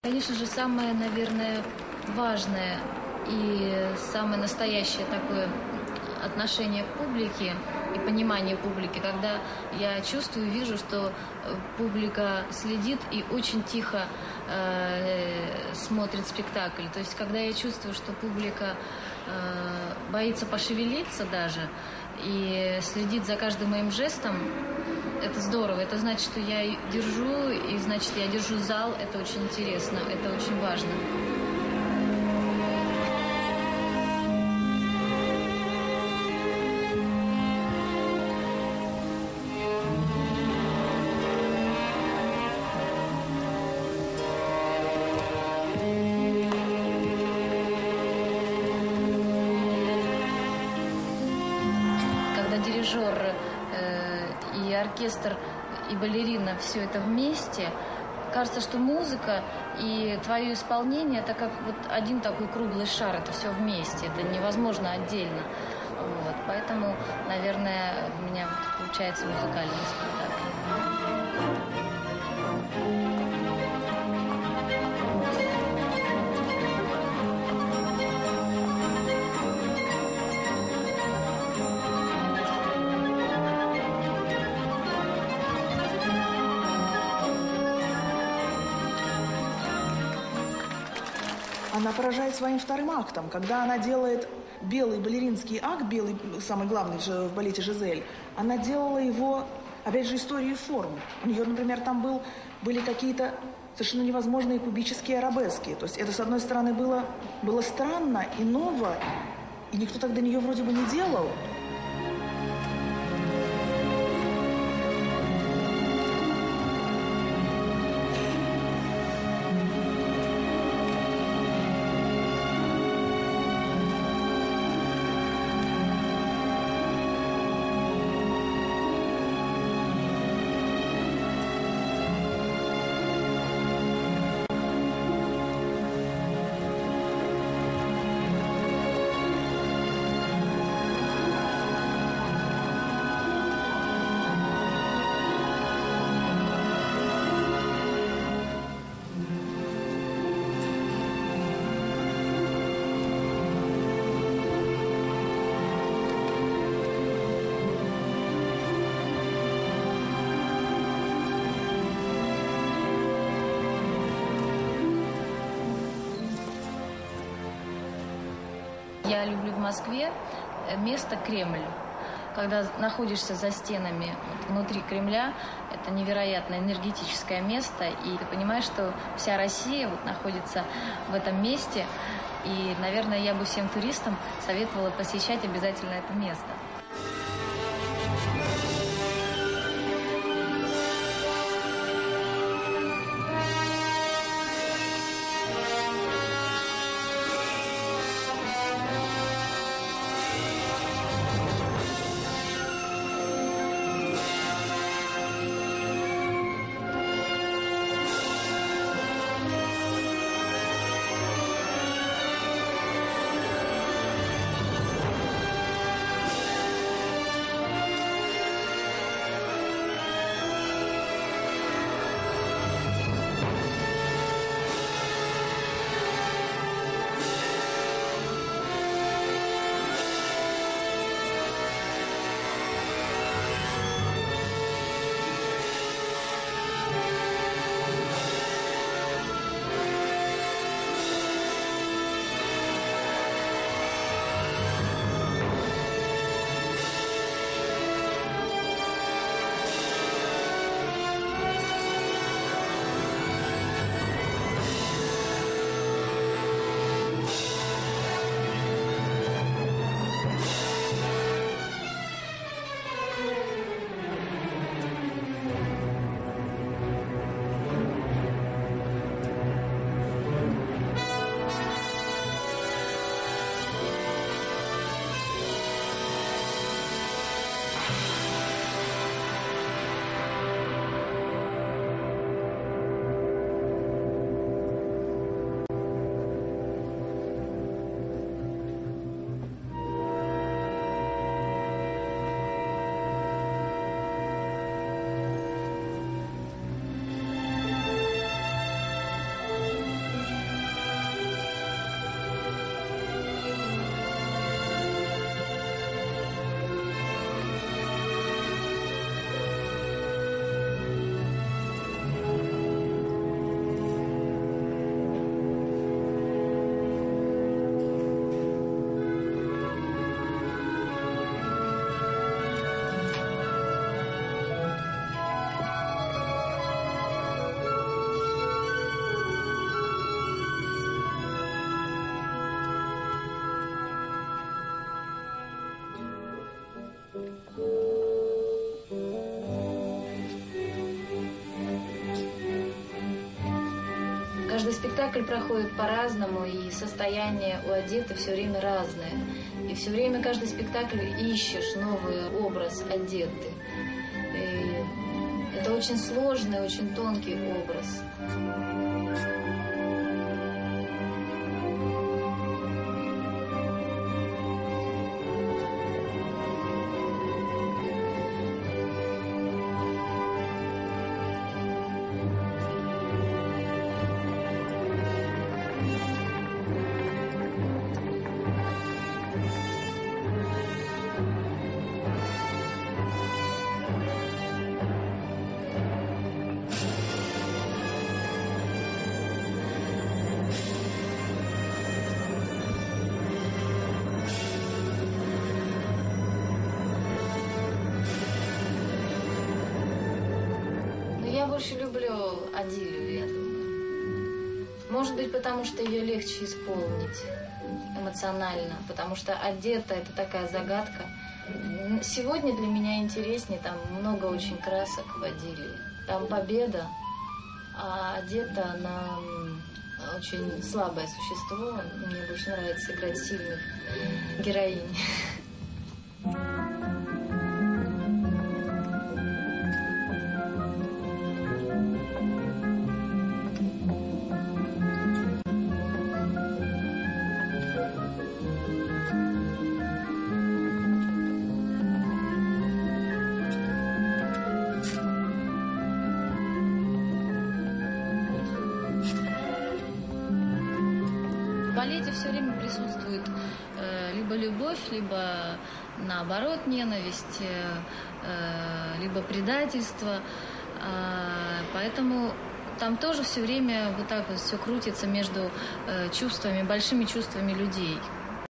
Конечно же, самое, наверное, важное и самое настоящее такое отношение к публике и понимание публики, когда я чувствую, вижу, что публика следит и очень тихо смотрит спектакль. То есть, когда я чувствую, что публика боится пошевелиться даже и следит за каждым моим жестом, это здорово. Это значит, что я держу, и значит, я держу зал. Это очень интересно, это очень важно. Дирижер и оркестр, и балерина, все это вместе, кажется, что музыка и твое исполнение, это как вот один такой круглый шар, это все вместе, это невозможно отдельно. Вот. Поэтому, наверное, у меня получается музыкальный спектакль. Она поражает своим вторым актом, когда она делает белый балеринский акт, белый, самый главный в балете «Жизель», она делала его, опять же, историей форм. У нее, например, там были какие-то совершенно невозможные кубические арабески. То есть это, с одной стороны, было странно и ново, и никто так до нее вроде бы не делал. Я люблю в Москве место Кремль. Когда находишься за стенами внутри Кремля, это невероятно энергетическое место, и ты понимаешь, что вся Россия вот находится в этом месте, и, наверное, я бы всем туристам советовала посещать обязательно это место. Каждый спектакль проходит по-разному, и состояние у одетты все время разное. И все время каждый спектакль ищешь новый образ одетты. И это очень сложный, очень тонкий образ. Я больше люблю Адилию, я думаю. Может быть, потому что ее легче исполнить эмоционально, потому что одета — это такая загадка. Сегодня для меня интереснее, там много очень красок в Адилии. Там победа, а одета она очень слабое существо. Мне больше нравится играть сильных героинь. В балете все время присутствует либо любовь, либо наоборот ненависть, либо предательство. Поэтому там тоже все время вот так вот все крутится между чувствами, большими чувствами людей.